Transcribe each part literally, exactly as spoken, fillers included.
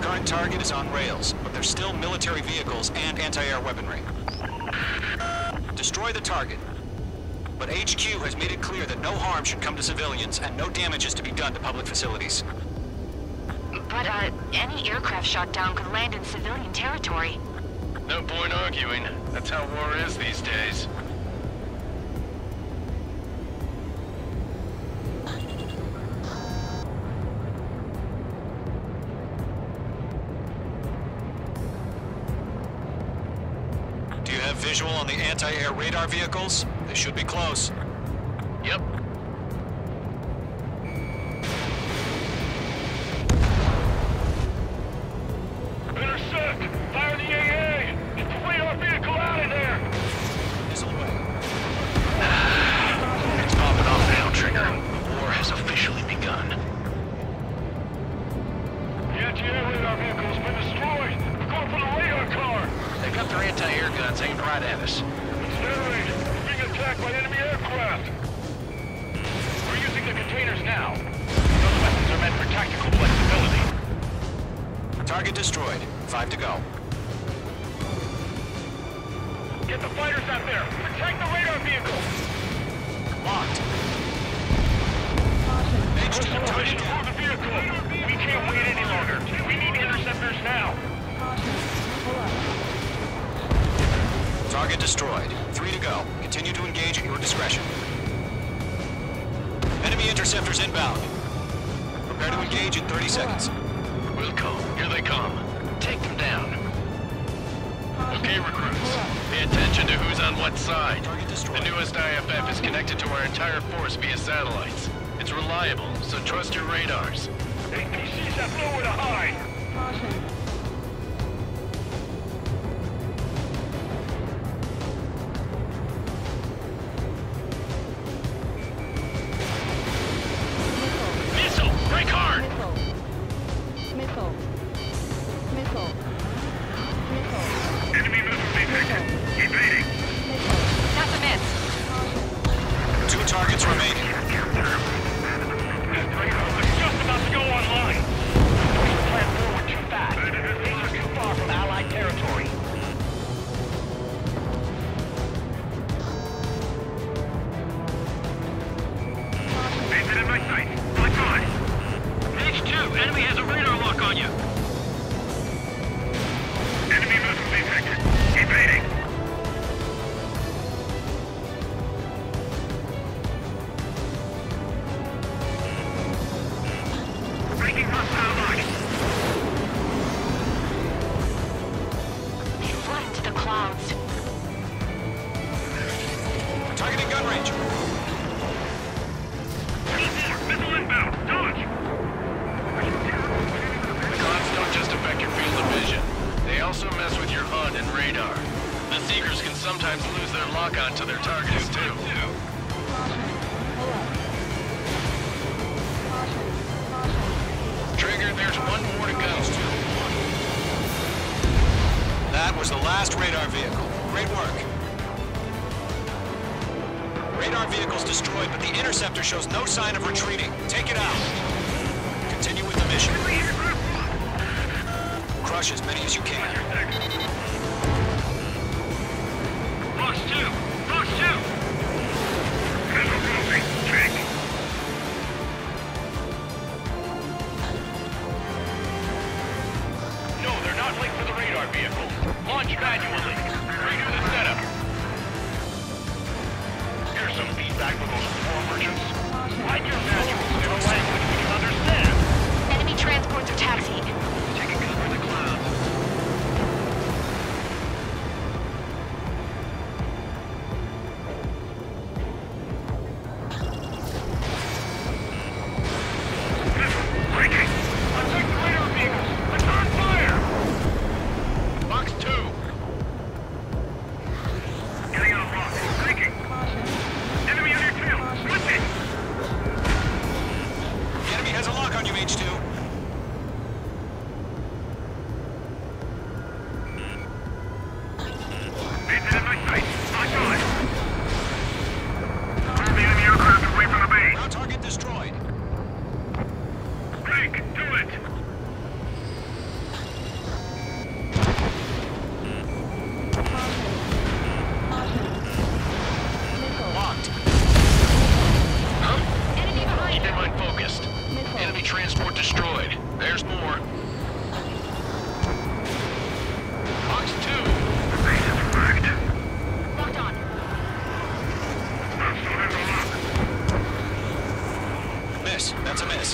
current target is on rails, but there's still military vehicles and anti-air weaponry. Destroy the target. But H Q has made it clear that no harm should come to civilians and no damage is to be done to public facilities. But, uh, any aircraft shot down could land in civilian territory. No point arguing. That's how war is these days. Do you have visual on the anti-air radar vehicles? They should be close. Yep. Intercept! Fire the A A! Get the radar vehicle out of there! Missile away. It's popping off now, Trigger. The war has officially begun. The anti-air radar vehicle's been destroyed! We're going for the radar car! They've got their anti-air guns aimed right at us. Generate! We're being attacked by enemy aircraft! We're using the containers now. Those weapons are meant for tactical flexibility. Target destroyed. Five to go. Get the fighters out there! Protect the radar vehicle! Locked. H two, target Push down. the vehicle! We can't wait any longer! We need interceptors now! Target destroyed. Three to go. Continue to engage at your discretion. Enemy interceptors inbound. Prepare to engage in thirty seconds. Wilco, here they come. Take them down. Okay, recruits. Pay attention to who's on what side. Target destroyed. The newest I F F is connected to our entire force via satellites. It's reliable, so trust your radars. A P Cs have nowhere to hide! Missile! Break hard! Missile. Missile. Missile. Enemy missile detected. Evading. That's a miss. Two targets remaining. That radar was just about to go online. Push the plan forward too fast. These are too far from Allied territory. Maintain in my sight. My God. H two, enemy has a radar lock on you. Enemy missile detected. Evading. Breaking hostile line. They fled into the clouds. Targeting gun range. Missile inbound. Dodge. The clouds don't just affect your field of vision. They also mess with your H U D and radar. The Seekers can sometimes lose their lock-on to their targets, too. Trigger, there's one more to go. That was the last radar vehicle. Great work. Radar vehicle's destroyed, but the interceptor shows no sign of retreating. Take it out. Continue with the mission. Crush as many as you can. Fox two. Fox two. Missile moving. Check. No, they're not linked to the radar vehicle. Launch manually. Redo the setup. Here's some feedback for those war merchants. Write your manuals in a language we can understand. Enemy transports are taxiing. Taking cover in the clouds. Breaking! Attack the radar vehicles! Return fire! Box two. Getting out of rock. Breaking! Enemy on your tail! Switch it! The enemy has a lock on you, H two. Maintain in my sight! Lock on! Clear the enemy aircraft away from the base! Now target destroyed. Break! Do it! There's more. Box two. Locked on. Miss. That's a miss.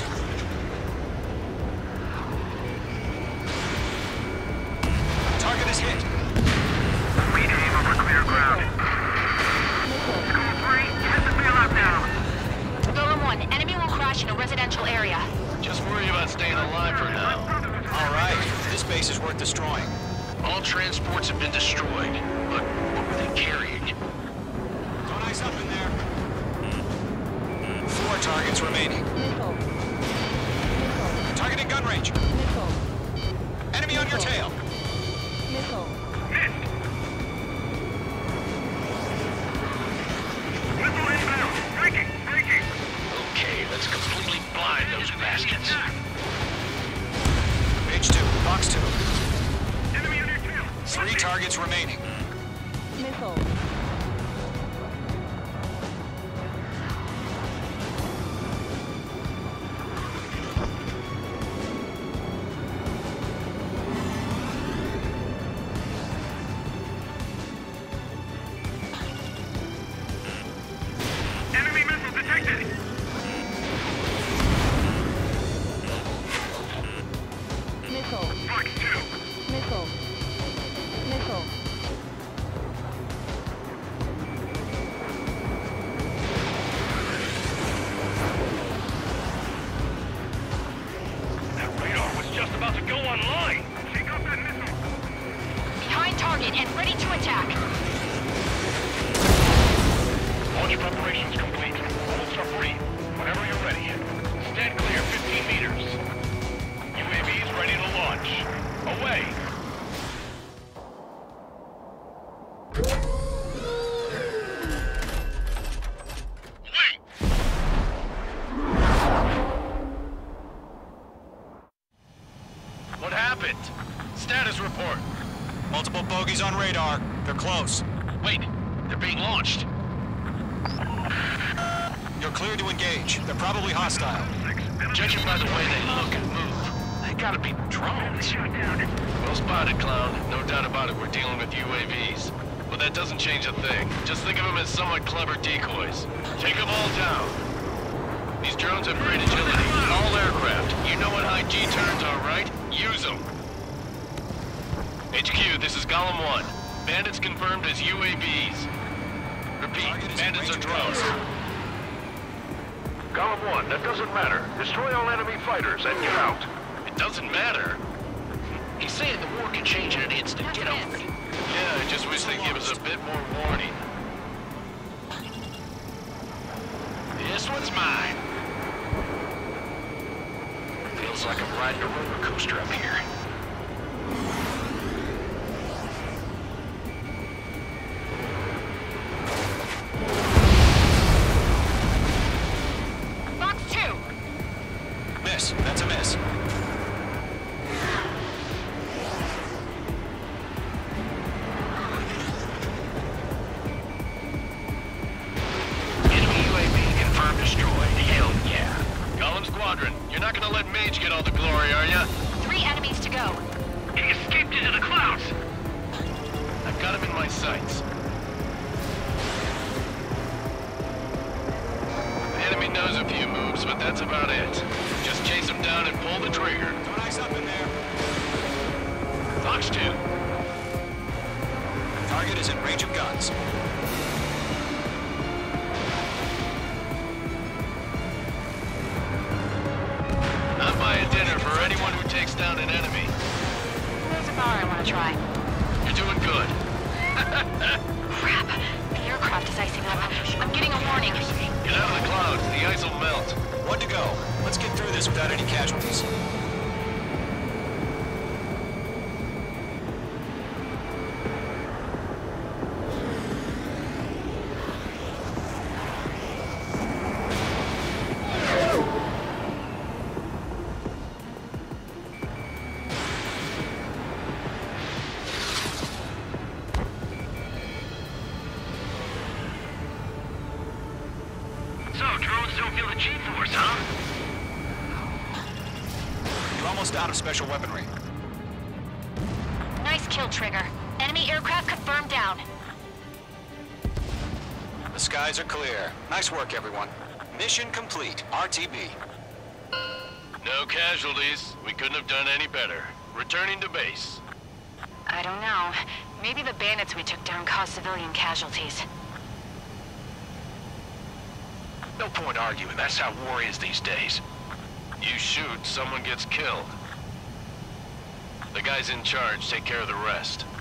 Target is hit. We aim over clear ground. Missile. School three, hit the bailout now. Golem one, enemy will crash in a residential area. Just worry about staying alive for now. All right. This base is worth destroying. All transports have been destroyed. But what were they carrying? Don't ice up in there. Four targets remaining. Missile. Missile. Targeting gun range. Missile. Enemy on your tail. Missile. Missed. Whistle inbound. Breaking, breaking. Okay, let's completely blind those bastards. Page two. Box two. Enemy on your tail. Three targets remaining. Missile. Enemy missile detected. Missile. Box two. Missile. Missile. That radar was just about to go online. Take out that missile. Behind target and ready to attack. Launch preparations complete. Bolts are free. Whenever you're ready. Stand clear fifteen meters. U A Vs ready to launch. Away. Wait. What happened? Status report. Multiple bogeys on radar. They're close. Wait, they're being launched. You're cleared to engage. They're probably hostile. Judging by the way they look and move, they gotta be drones. Well spotted, clown. No doubt about it, we're dealing with U A Vs. But that doesn't change a thing. Just think of them as somewhat clever decoys. Take them all down. These drones have great agility. All aircraft. You know what high G turns are, right? Use them. H Q, this is Golem one. Bandits confirmed as U A Vs. Repeat, Target is in bandits range are of drones. Golem one, that doesn't matter. Destroy all enemy fighters and get out. It doesn't matter. He's saying the war can change in an instant. Get over it. Yeah, I just wish they'd give us a bit more warning. This one's mine. Feels like I'm riding a roller coaster up here. Box two. Miss. That's a miss. Enemy U A V confirmed destroyed. Hell yeah. Golem Squadron, you're not gonna let Mage get all the glory, are ya? Three enemies to go. He escaped into the clouds. I've got him in my sights. The enemy knows a few moves, but that's about it. Just chase him down and pull the trigger. Don't ice up in there. Fox two. Target is in range of guns. Not buy a dinner for anyone who takes down an enemy. There's a bar I want to try. You're doing good. Crap. The aircraft is icing up. I'm getting a warning. Get out of the clouds. The ice will melt. One to go. Let's get through this without any casualties. So, drones don't feel the G-force, huh? almost out of special weaponry. Nice kill, Trigger. Enemy aircraft confirmed down. The skies are clear. Nice work, everyone. Mission complete. R T B. No casualties. We couldn't have done any better. Returning to base. I don't know. Maybe the bandits we took down caused civilian casualties. No point arguing. That's how war is these days. You shoot, someone gets killed. The guys in charge take care of the rest.